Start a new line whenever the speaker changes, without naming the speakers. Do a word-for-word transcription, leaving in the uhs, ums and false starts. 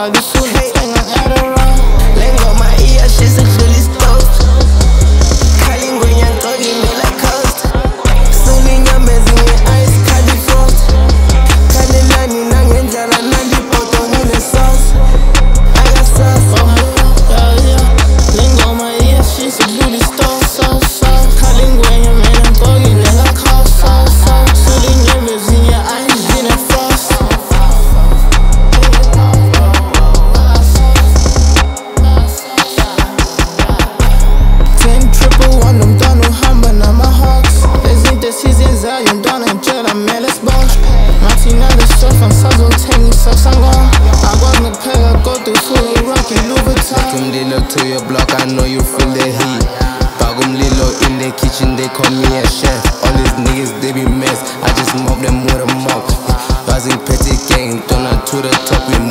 kalifuna thenga Adderall.
Lengoma iyashisa kudlula isitove. Khali ingwenya ngigcoka imela coast. Sula inyamezi nge-ice khali frost. Khalelani nangendlala nandi poto ngine-sauce. I got sauce.
Yeah, yeah. Lengoma iyashisa kudlula isitove. Khali ingwenya mina ngigcoka imela coast. Sula inyamezi nge-ice ngine-frost.
Umlilo to your block, I know you feel the heat. Bagumlilo in the kitchen, they call me a chef. All these niggas, they be mess, I just mop them with a mop. Buzzing petty gang, turn to the top, you